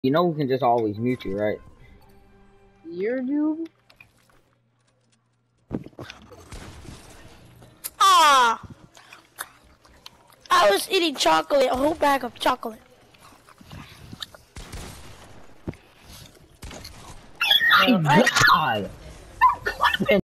You know we can just always mute you, right? Your noob? Ah! I was eating chocolate, a whole bag of chocolate. My God!